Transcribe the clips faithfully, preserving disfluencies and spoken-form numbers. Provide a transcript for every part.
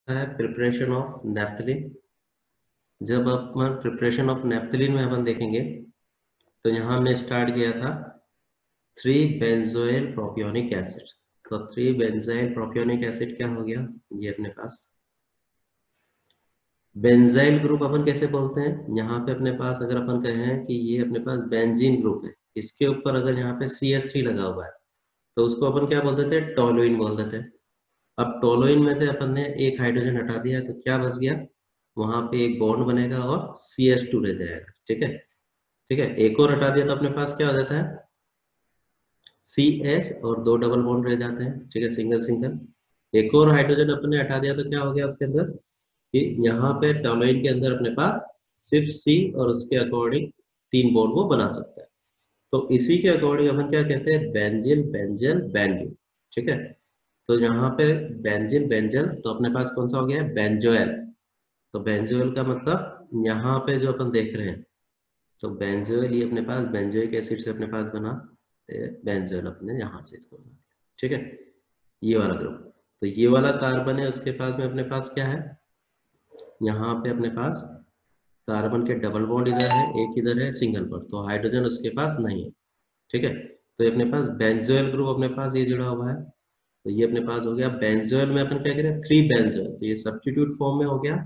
है preparation of naphthalene. जब अपन preparation of naphthalene में अपन देखेंगे तो यहाँ हमने स्टार्ट किया था थ्री बेंजोइल प्रोपियोनिक एसिड। तो थ्री बेंजाइल प्रोपियोनिक एसिड क्या हो गया, ये अपने पास बेंजाइल ग्रुप अपन कैसे बोलते हैं। यहाँ पे अपने पास अगर अपन कहें कि ये अपने पास बेंजीन ग्रुप है, इसके ऊपर अगर यहाँ पे सी एस थ्री लगा हुआ है तो उसको अपन क्या बोल देते हैं, टोलुइन बोल देते हैं। अब टोलुइन में से अपन ने एक हाइड्रोजन हटा दिया तो क्या बच गया, वहां पे एक बॉन्ड बनेगा और सी एच टू रह जाएगा। ठीक है, ठीक है, एक और हटा दिया तो अपने पास क्या हो जाता है, सी एच और दो डबल बॉन्ड रह जाते हैं। ठीक है, सिंगल सिंगल। एक और हाइड्रोजन अपन ने हटा दिया तो क्या हो गया उसके अंदर, कि यहाँ पे टोलुइन के अंदर अपने पास सिर्फ सी और उसके अकॉर्डिंग तीन बॉन्ड वो बना सकता है। तो इसी के अकॉर्डिंग अपन क्या कहते हैं, बेंजिल बेंजल बेंजीन। ठीक है, तो यहाँ पे बेंजिल बेंजल तो अपने पास कौन सा हो गया, बेंजोएल। तो बेंजोइल का मतलब यहाँ पे जो अपन देख रहे हैं, तो बेंजोइल ये अपने पास बेंजोइक एसिड से अपने पास बना, बेंजोइल अपने यहाँ से इसको बना। ठीक है, ये वाला ग्रुप। तो ये वाला कार्बन है, उसके पास में अपने पास क्या है, यहाँ पे अपने पास कार्बन के डबल बॉन्ड इधर है, एक इधर है सिंगल पर, तो हाइड्रोजन उसके पास नहीं है। ठीक है, तो ये अपने पास बेंजोइल ग्रुप अपने पास ये जुड़ा हुआ है। तो ये अपने पास हो गया बेंजोइल में अपन क्या करें, थ्री बेंजोइल, तो ये सब्स्टिट्यूट फॉर्म में हो गया।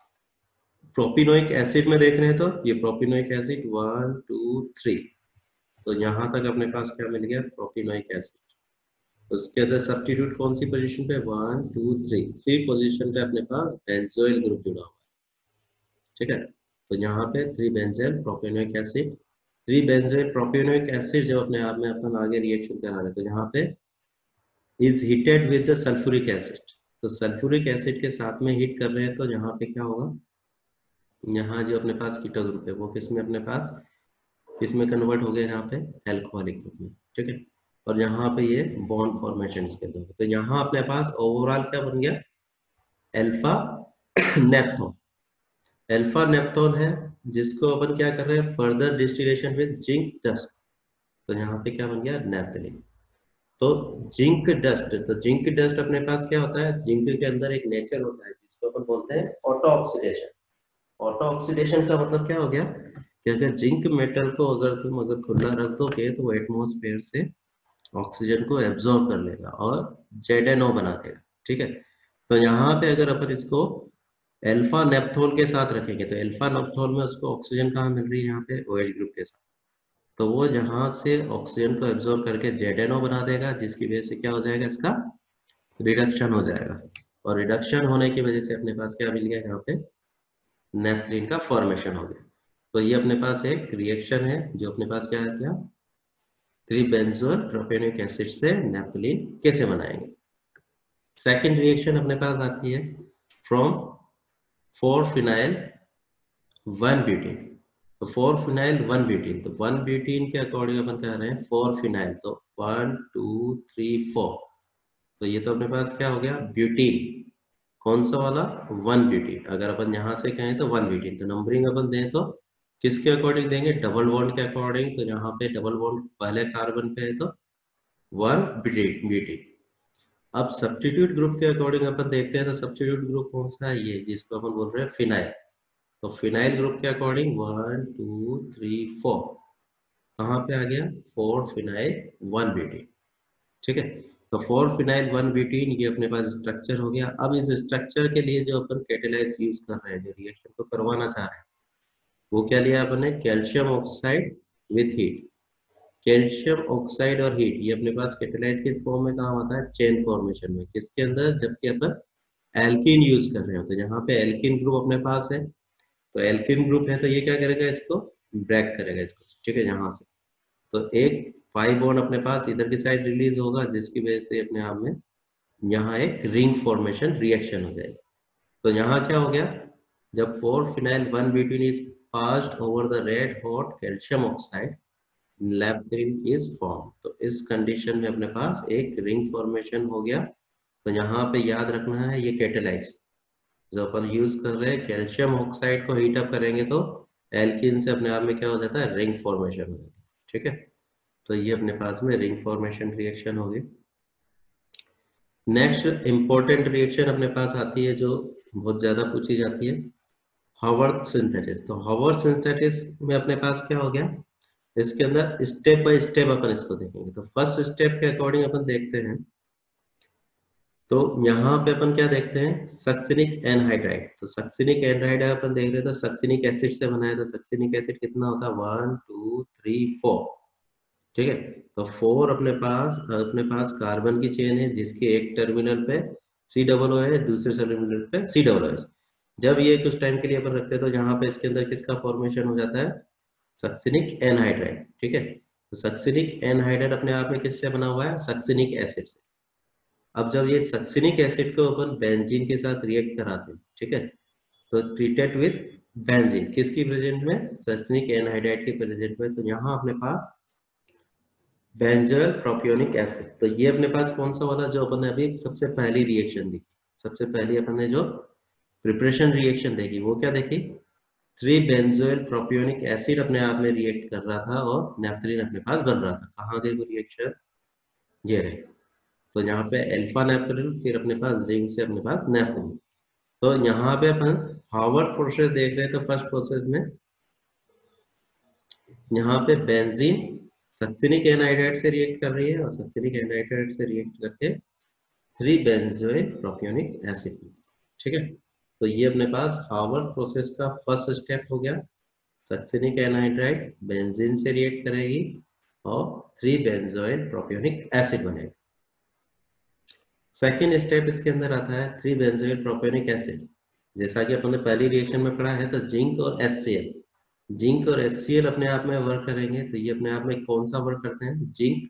प्रोपिनोइक एसिड में देख रहे हैं तो ये propanoic acid one two three, तो यहाँ तक अपने पास क्या मिल गया, प्रोपिनोइक एसिड। उसके अंदर सब्स्टिट्यूट कौन सी पोजीशन पे, one two three, three position पे अपने पास बेंजोइल ग्रुप जुड़ा हुआ है। ठीक है, तो यहाँ पे three benzoyl propanoic acid, three benzoyl propanoic acid जब अपने आप में अपन आगे रिएक्शन करा रहे हैं तो यहाँ पे is heated with the sulphuric acid. तो सल्फ्यूरिक एसिड के साथ में हीट कर रहे हैं तो यहाँ पे क्या होगा, यहाँ जो अपने पास कीटो ग्रुप है वो किसमें अपने पास किसमें कन्वर्ट हो गया, यहाँ पे एल्कोहलिक ग्रुप में। ठीक है, और यहाँ पे ये बॉन्ड फॉर्मेशन के अंदर, तो यहाँ अपने पास ओवरऑल क्या बन गया, एल्फा नेप्थोन। एल्फा नेप्थोन है जिसको अपन क्या कर रहे हैं, further distillation with zinc dust, तो यहाँ पे क्या बन गया, नेप्थलीन। तो जिंक डस्ट, तो जिंक डस्ट अपने पास क्या होता है, जिंक के अंदर एक नेचर होता है जिसको अपन बोलते हैं ऑटो ऑक्सीडेशन। ऑटो ऑक्सीडेशन का मतलब क्या हो गया कि अगर जिंक मेटल को अगर तुम अगर खुला रख दोगे तो वो एटमॉस्फेयर से ऑक्सीजन को एब्जॉर्ब कर लेगा और जेड एन ओ बना देगा। ठीक है, तो यहाँ पे अगर अपन इसको एल्फा नेप्थोल के साथ रखेंगे तो एल्फा नेप्थोल में उसको ऑक्सीजन कहाँ मिल रही है, यहाँ पे ओ एच ग्रुप के साथ, तो वो जहाँ से ऑक्सीजन को एब्जॉर्ब करके जेड एन ओ बना देगा, जिसकी वजह से क्या हो जाएगा, इसका रिडक्शन हो जाएगा। और रिडक्शन होने की वजह से अपने पास क्या मिल गया, यहाँ पे नेफ्थलीन का फॉर्मेशन हो गया। तो ये अपने पास एक रिएक्शन है जो अपने पास क्या है, क्या थ्री बेंजोइल प्रोपेनिक एसिड से नेफ्थलीन कैसे बनाएंगे। सेकंड रिएक्शन अपने पास आती है from four phenyl one butene. तो फोर फिनाइल वन ब्यूटीन, तो वन ब्यूटीन के अकॉर्डिंग अपन कह रहे हैं फोर फिनाइल, तो वन टू थ्री फोर, तो ये तो अपने पास क्या हो गया, ब्यूटीन। कौन सा वाला, वन ब्यूटीन। अगर अपन यहाँ से कहें तो वन ब्यूटीन, तो नंबरिंग अपन दें तो किसके अकॉर्डिंग देंगे, डबल बॉन्ड के अकॉर्डिंग। तो यहाँ पे डबल बॉन्ड पहले कार्बन पे है तो वन ब्यूटीन। अब सब्स्टिट्यूट ग्रुप के अकॉर्डिंग अपन देखते हैं तो सब्स्टिट्यूट ग्रुप कौन सा है, ये जिसको अपन बोल रहे हैं फिनाइल। तो फिनाइल ग्रुप के according one two three four, कहाँ पे आ गया, फोर फिनाइल वन ब्यूटीन। ठीक है, तो फोर फिनाइल वन ब्यूटीन ये अपने पास स्ट्रक्चर हो गया। अब इस स्ट्रक्चर के लिए जो अपन कैटेलाइज यूज कर रहे हैं, जो रिएक्शन को करवाना चाह रहे हैं, वो क्या लिया अपन ने, calcium oxide with heat. Calcium oxide और हीट ये अपने पास कैटेलाइट किस फॉर्म में काम आता है, चेन फॉर्मेशन में, किसके अंदर, जबकि अपन एल्कीन यूज कर रहे हो। तो यहाँ पे एल्कीन ग्रुप अपने पास है, तो एल्कीन ग्रुप है तो ये क्या करेगा, इसको ब्रेक करेगा इसको। ठीक है, यहाँ से तो एक पाई बॉन्ड अपने पास इधर की साइड रिलीज होगा, जिसकी वजह से अपने आप में यहाँ एक रिंग फॉर्मेशन रिएक्शन हो जाएगा। तो यहाँ क्या हो गया, जब four phenyl one butene is passed over the red hot calcium oxide, naphthalene is form. तो इस कंडीशन में अपने पास एक रिंग फॉर्मेशन हो गया। तो यहाँ पे याद रखना है ये कैटेलाइज जो अपन यूज कर रहे हैं, कैल्शियम ऑक्साइड को हीट अप करेंगे तो एल्कीन से अपने आप में क्या हो जाता है, रिंग फॉर्मेशन हो जाता है। ठीक है, तो ये अपने पास में रिंग फॉर्मेशन रिएक्शन होगी। नेक्स्ट इंपॉर्टेंट रिएक्शन अपने पास आती है जो बहुत ज्यादा पूछी जाती है, हावर्थ सिंथेसिस। तो हावर्थ सिंथेसिस में अपने पास क्या हो गया, इसके अंदर स्टेप बाय स्टेप अपन इसको देखेंगे। तो फर्स्ट स्टेप के अकॉर्डिंग अपन देखते हैं, तो यहाँ पे अपन क्या देखते हैं, सक्सिनिक एनहाइड्राइड। तो सक्सिनिक एनहाइड्राइड अपन देख रहे हैं तो सक्सिनिक एसिड से बना है। तो सक्सिनिक एसिड कितना होता है, वन टू थ्री फोर, ठीक है। तो फोर अपने पास अपने पास कार्बन की चेन है जिसके एक टर्मिनल पे सी डबल ओ है, दूसरे टर्मिनल पे सी डबल ओ है। जब ये कुछ टाइम के लिए अपन रखते हैं तो यहाँ पे इसके अंदर किसका फॉर्मेशन हो जाता है, सक्सिनिक एनहाइड्राइड, ठीक है। तो सक्सिनिक एनहाइड्राइड अपने आप में किससे बना हुआ है, सक्सिनिक एसिड से। अब जब ये सक्सिनिक एसिड को अपन बेंजीन के साथ रिएक्ट कराते हैं, ठीक है, तो ट्रीटेड विथ बेंजीन, किसकी प्रेजेंट में, सक्सिनिक एनहाइड्राइड के प्रेजेंट में। तो यहाँ अपने पास बेंजोइल प्रोपियोनिक एसिड। तो ये अपने पास कौन सा वाला जो अपन ने अभी सबसे पहली रिएक्शन देखी, सबसे पहली अपन ने जो प्रिपरेशन रिएक्शन देखी वो क्या देखी, थ्री बेंजोइल प्रोपियोनिक एसिड अपने आप में रिएक्ट कर रहा था और नेफ्थलीन अपने पास बन रहा था। कहाँ गई वो रिएक्शन, ये रही। तो यहाँ पे अल्फा नेफ्थलीन, फिर अपने पास जिंक से अपने पास नेफ्थलीन। तो यहाँ पे अपन हार्वर्ड प्रोसेस देख रहे हैं। तो फर्स्ट प्रोसेस में यहाँ पे बेंजीन सक्सिनिक एनहाइड्राइड से रिएक्ट कर रही है और सक्सिनिक एनहाइड्राइड से रिएक्ट करके थ्री बेंजोइल प्रोपियोनिक एसिड, ठीक है। तो ये अपने पास हार्वर्ड प्रोसेस का फर्स्ट स्टेप हो गया। सक्सिनिक एनहाइड्राइड बेंजीन से रिएक्ट करेगी और थ्री बेंजोइल प्रोपियोनिक एसिड बनेगा। सेकेंड स्टेप इसके अंदर आता है थ्री बेंजोइल प्रोपियोनिक एसिड। जैसा कि अपन ने पहली रिएक्शन में पढ़ा है, तो जिंक और HCl, जिंक और HCl अपने आप में वर्क करेंगे। तो ये अपने आप में कौन सा वर्क करते हैं, जिंक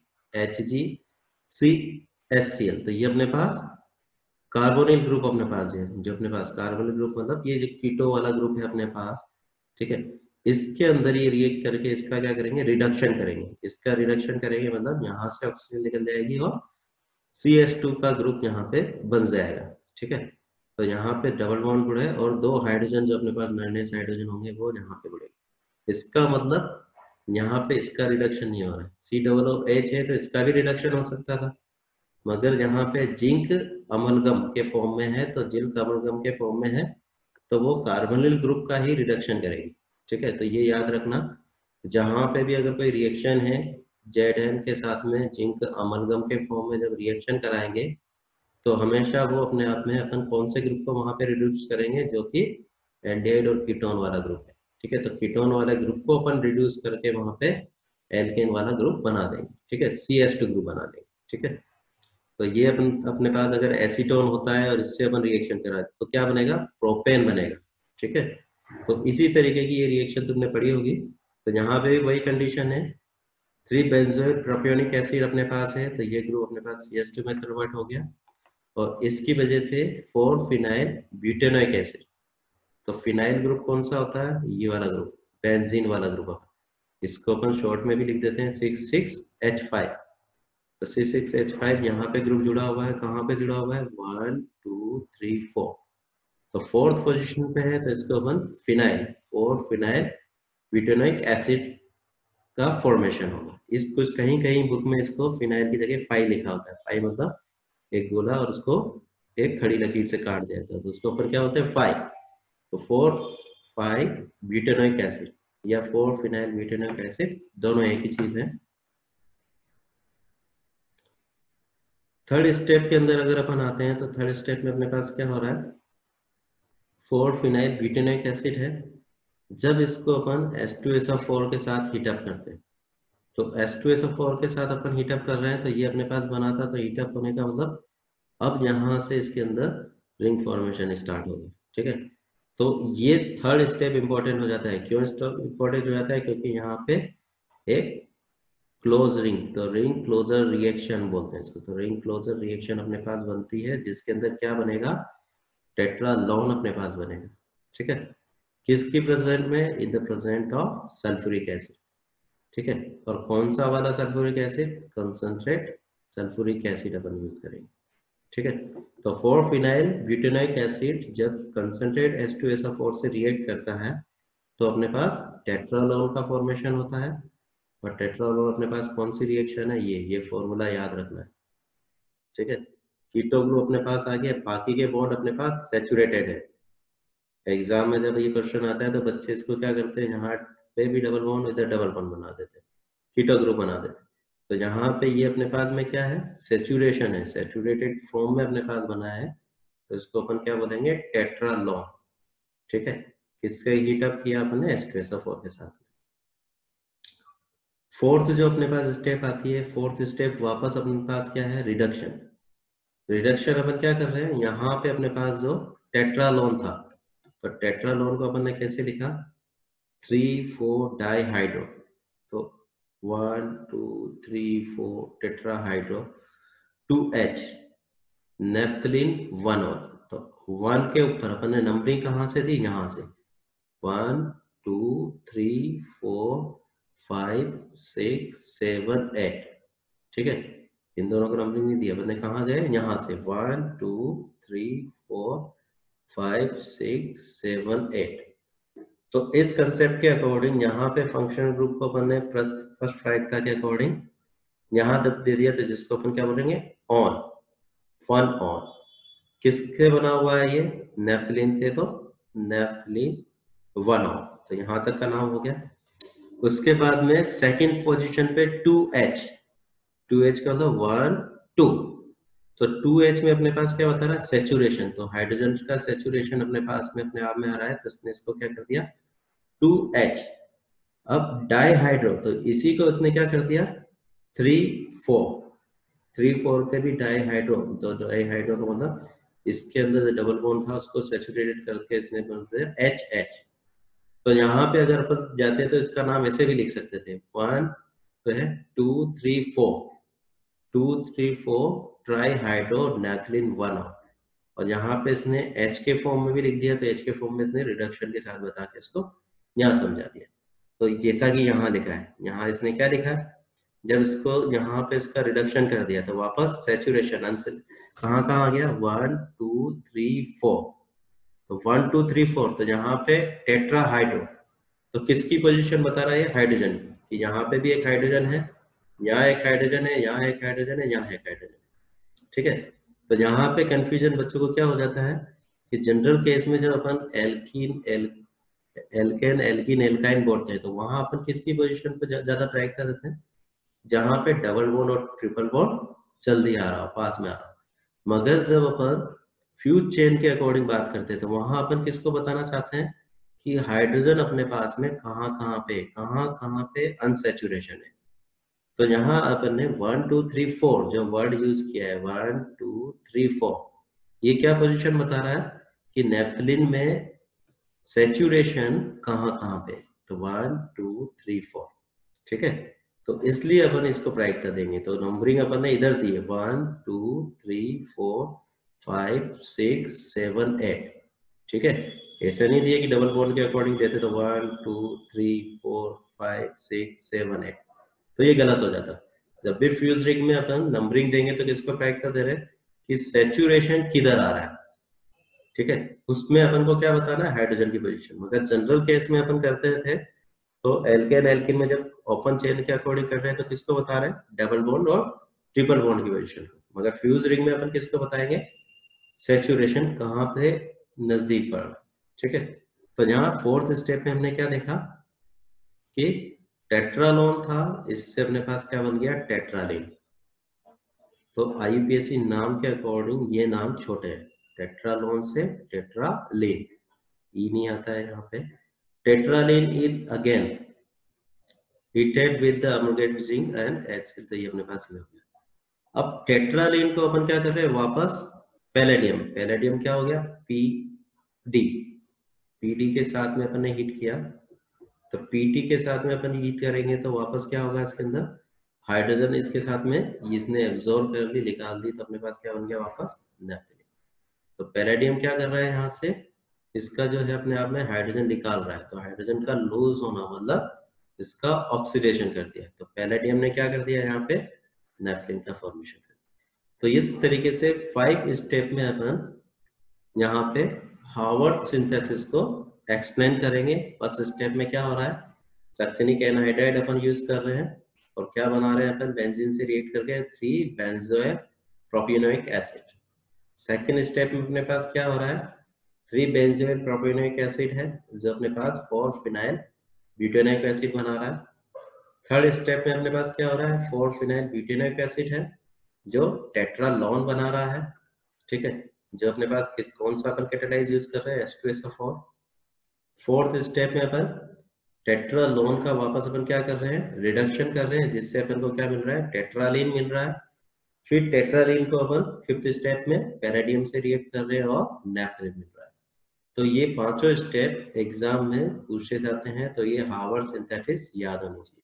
HgCHCl। तो ये अपने पास कार्बोनिल ग्रुप अपने पास है, जो अपने पास कार्बोनिल ग्रुप मतलब ये जो कीटो वाला ग्रुप है अपने पास, ठीक है। इसके अंदर ये रिएक्ट करके इसका क्या करेंगे, रिडक्शन करेंगे। इसका रिडक्शन करेंगे मतलब यहाँ से ऑक्सीजन निकल जाएगी और सी एच टू का ग्रुप यहाँ पे बन जाएगा, ठीक है। तो यहाँ पे डबल बॉन्ड जुड़े और दो हाइड्रोजन जो अपने पास नए नए हाइड्रोजन होंगे वो यहाँ पे जुड़ेंगे। इसका मतलब यहाँ पे इसका रिडक्शन नहीं हो रहा है, सी डबल ओ एच है तो इसका भी रिडक्शन हो सकता था, मगर यहाँ पे जिंक अमलगम के फॉर्म में है, तो जिंक अमलगम के फॉर्म में है तो वो कार्बोनिल ग्रुप का ही रिडक्शन करेगी, ठीक है। तो ये याद रखना, जहां पे भी अगर कोई रिएक्शन है जेड एन के साथ में जिंक अमलगम के फॉर्म में जब रिएक्शन कराएंगे तो हमेशा वो अपने आप में अपन कौन से ग्रुप को वहां पे रिड्यूस करेंगे, जो कि एल्डिहाइड और कीटोन वाला ग्रुप है, ठीक है। तो कीटोन वाला ग्रुप को अपन रिड्यूस करके वहां पे एल्केन वाला ग्रुप बना देंगे, ठीक है, सी एच टू ग्रुप बना देंगे, ठीक है। तो ये अपन अपने पास अगर एसीटोन होता है और इससे अपन रिएक्शन करा तो क्या बनेगा, प्रोपेन बनेगा, ठीक है। तो इसी तरीके की ये रिएक्शन तुमने पढ़ी होगी। तो यहाँ पे भी वही कंडीशन है, थ्री बेंजोइल प्रोपियोनिक एसिड अपने पास है तो ये ग्रुप अपने पास सी एच टू में कन्वर्ट हो गया और इसकी वजह से फोर फिनाइल ब्यूटेनोइक एसिड। तो फिनाइल ग्रुप कौन सा होता है, ये वाला ग्रुप, बेंजीन वाला ग्रुप। इसको अपन शॉर्ट में भी लिख देते हैं सिक्स सिक्स एच फाइव। तो सी सिक्स एच फाइव यहाँ पे ग्रुप जुड़ा हुआ है, कहाँ पे जुड़ा हुआ है, वन टू थ्री फोर। तो फोर्थ पोजीशन पे है तो इसको अपन phenyl, four phenyl butanoic acid का फॉर्मेशन होगा। इस कुछ कहीं कहीं बुक में इसको फिनाइल की जगह फाइव लिखा होता है। फाइव मतलब एक गोला और उसको एक खड़ी लकीर से काट दिया जाता है, तो उसके ऊपर क्या होता है, फाइव। तो फोर फाइव ब्यूटेनोइक एसिड या फोर फिनाइल ब्यूटेनोइक एसिड दोनों एक ही चीज है। थर्ड स्टेप के अंदर अगर अपन आते हैं तो थर्ड स्टेप में अपने पास क्या हो रहा है, फोर फिनाइल ब्यूटेनोइक एसिड है। जब इसको अपन H two S O four के साथ हीटअप करते हैं, तो H two S O four के साथ अपन हीटअप कर रहे हैं तो ये अपने पास बना था। तो हीटअप होने का मतलब अब यहाँ से इसके अंदर रिंग फॉर्मेशन स्टार्ट होगा, ठीक है। तो ये थर्ड स्टेप इंपॉर्टेंट हो जाता है। क्यों इंपॉर्टेंट हो जाता है, क्योंकि यहाँ पे एक क्लोज रिंग, तो रिंग क्लोजर रिएक्शन बोलते हैं इसको। तो रिंग क्लोजर रिएक्शन अपने पास बनती है जिसके अंदर क्या बनेगा, टेट्रालोन अपने पास बनेगा, ठीक है। किसकी प्रेजेंट में, in the present of sulphuric acid, ठीक है। और कौन सा वाला sulphuric acid, concentrate sulphuric acid अपन यूज करेंगे, ठीक है। तो फोर फिनाइल ब्यूटेनोइक एसिड जब concentrate H two S O four से रिएक्ट करता है तो अपने पास टेट्रालोन का फॉर्मेशन होता है। और टेट्रालोन अपने पास कौन सी रिएक्शन है, ये ये फॉर्मूला याद रखना है, ठीक है। कीटो ग्रुप अपने पास आ गया, बाकी के बॉन्ड अपने पास सैचुरेटेड है। एग्जाम में जब ये क्वेश्चन आता है तो बच्चे इसको क्या करते हैं, यहाँ पे भी डबल बॉन्ड, इधर डबल बॉन्ड बना देते हैं, कीटो ग्रुप बना देते हैं। तो यहाँ पे ये अपने पास में क्या है, सैचुरेशन है, सैचुरेटेड फॉर्म में अपने पास बना है, तो इसको अपन क्या बोलेंगे, टेट्रालॉन। ठीक है, किससे हीट अप किया अपने, H two S O four के साथ। फोर्थ जो अपने पास स्टेप आती है, फोर्थ स्टेप वापस अपने पास क्या है, रिडक्शन। रिडक्शन अपन क्या कर रहे हैं, यहाँ पे अपने पास जो टेट्रालॉन था, तो टेट्रालॉन को अपन ने कैसे लिखा, थ्री फोर डाई हाइड्रो, तो one two three four tetrahydro, two H naphthalene one और, तो वन के ऊपर अपन ने नंबरिंग कहाँ से दी, यहाँ से one two three four five six seven eight. ठीक है, इन दोनों को नंबरिंग नहीं दी, अपन ने कहाँ गए, यहाँ से one two three four five six seven eight. तो इस कंसेप्ट के अकॉर्डिंग यहाँ पे फंक्शनल ग्रुप को अपन ने फर्स्ट प्रायिकता के अकॉर्डिंग यहाँ तक दे दिया, तो जिसको अपन क्या बोलेंगे, ऑन, वन ऑन। किसके बना हुआ है ये, नेफ्थलीन के, तो नेफ्थलीन वन ऑन, तो यहाँ तक का नाम हो गया। उसके बाद में सेकंड पोजीशन पे टू एच, टू एच का मतलब वन टू, तो टू एच में अपने पास क्या बता रहा है, सेचुरेशन, तो हाइड्रोजन का सेचुरेशन अपने पास में अपने आप में आ रहा है, तो इसने इसको क्या कर दिया, टू एच। अब डाईहाइड्रो, तो इसी को इसने क्या कर दिया, थ्री फोर, थ्री फोर पे भी डाईहाइड्रो, तो डाईहाइड्रो का मतलब इसके अंदर जो डबल बॉन्ड था उसको सैचुरेटेड करके इसने बना दिया एच एच। तो यहाँ पे अगर अपन जाते तो इसका नाम ऐसे भी लिख सकते थे, वन तो है two three four, two three four trihydro naphthalene one, और यहाँ पे इसने H के फॉर्म में भी लिख दिया, तो H के फॉर्म में इसने रिडक्शन के साथ बता के इसको यहाँ समझा दिया। तो जैसा कि यहाँ लिखा है, यहाँ इसने क्या लिखा है, जब इसको यहाँ पे इसका रिडक्शन कर दिया तो वापस सैचुरेशन आंसर कहाँ कहाँ आ गया, वन टू थ्री फोर, तो वन टू थ्री फोर, तो यहाँ पे टेट्राहाइड्रो, तो किसकी पोजीशन बता रहा है, हाइड्रोजन की, यहाँ पे भी एक हाइड्रोजन है, यहाँ एक हाइड्रोजन है, यहाँ एक हाइड्रोजन है, यहाँ एक हाइड्रोजन। ठीक है, तो यहाँ पे कंफ्यूजन बच्चों को क्या हो जाता है कि जनरल केस में जब अपन एल्कीन एल एल्केन एल्कीन एल्काइन बोलते हैं, तो वहां अपन किसकी पोजीशन पे ज्यादा प्रायिकता देते हैं, जहां पे डबल बॉन्ड और ट्रिपल बॉन्ड जल्दी आ रहा हो, पास में आ रहा हो। मगर जब अपन फ्यूज चेन के अकॉर्डिंग बात करते हैं, तो वहां अपन किसको बताना चाहते हैं कि हाइड्रोजन अपने पास में कहाँ कहाँ पे कहाँ कहाँ पे अनसैचुरेशन है। तो यहाँ अपन ने वन टू थ्री फोर जो वर्ड यूज किया है, वन टू थ्री फोर, ये क्या पोजीशन बता रहा है कि नेफ्थलीन में सैचुरेशन कहाँ कहाँ पे, तो वन टू थ्री फोर। ठीक है, तो इसलिए अपन इसको प्रायिकता देंगे, तो नंबरिंग अपन ने इधर दी है, one two three four five six seven eight. ठीक है, ऐसा नहीं दिया कि डबल बॉन्ड के अकॉर्डिंग देते तो one two three four five six seven eight, तो ये गलत हो जाता। जब भी फ्यूज रिंग में अपन नंबरिंग देंगे तो किसको प्रायिकता दे रहे हैं कि सैचुरेशन किधर आ रहा है। ठीक है, उसमें अपन को क्या बताना है, हाइड्रोजन की पोजीशन। मगर जनरल केस में अपन करते थे तो एल्केन एल्किन में जब ओपन चेन के अकॉर्डिंग कर रहे हैं तो किसको बता रहे हैं, डबल बॉन्ड और ट्रिपल बॉन्ड की पोजीशन को। मगर फ्यूज रिंग में अपन किसको बताएंगे, सैचुरेशन कहाँ पे नजदीक पड़ रहा है। ठीक है, तो यहाँ फोर्थ स्टेप में हमने क्या देखा कि टेट्रालोन था, इससे अपने पास क्या बन गया, टेट्रालीन। तो आईयूपीएसी नाम के अकॉर्डिंग ये नाम छोटे हैं, टेट्रालोन से टेट्रालीन, ई नहीं आता है यहाँ पे। Tetralin is again heated with the amalgate zinc and acid, तो ये अपने पास हो गया। अब टेट्रालीन को अपन क्या कर रहे हैं, वापस पैलेडियम, पैलेडियम क्या हो गया, पी डी, पीडी के साथ में अपन ने हीट किया, तो पीटी के साथ में अपन हीट करेंगे तो वापस क्या होगा, इसके अंदर हाइड्रोजन इसके साथ में इसने एब्जॉर्ब कर ली, निकाल दी, तो अपने पास क्या बन गया, वापस नेफ्थलीन। तो पैलेडियम क्या कर रहा है, यहाँ से इसका जो है अपने आप में हाइड्रोजन निकाल रहा है, तो हाइड्रोजन का लूज होना मतलब इसका ऑक्सीडेशन कर दिया, तो पैलेडियम ने क्या कर दिया, यहाँ पे नेफ्थलीन का फॉर्मेशन कर दिया। तो इस तरीके से फाइव स्टेप में अपन यहाँ पे हार्वर्ड सिंथेसिस को एक्सप्लेन करेंगे। फर्स्ट स्टेप में क्या हो रहा है, सक्सेनिक एनहाइड्राइड अपन यूज कर रहे हैं, और क्या बना रहे हैं अपन, बेंजीन से रिएक्ट करके three benzoic propionic acid. Second step में अपने पास क्या हो रहा है, थ्री बेंजोइल प्रोपियोनिक एसिड है जो अपने पास फोर फिनाइल ब्यूटेनोइक एसिड बना रहा है। थर्ड स्टेप में अपने पास क्या हो रहा है, फोर फिनाइल ब्यूटेनोइक एसिड है जो टेट्रालोन बना रहा है, ठीक है, जो अपने पास किस कौन सा अपन कैटालाइज यूज कर रहे हैं, H two S O four. Fourth step में अपन टेट्रालोन का वापस अपन क्या कर रहे हैं, रिडक्शन कर रहे हैं, जिससे अपन को क्या मिल रहा है, टेट्रालीन मिल रहा है। फिर टेट्रालीन को अपन फिफ्थ स्टेप में पैराडियम से रिएक्ट कर रहे हैं और नेफ्थलीन मिल रहा है। तो ये पांचों स्टेप एग्जाम में पूछे जाते हैं, तो ये हार्वर्ड सिंथेसिस याद होनी चाहिए।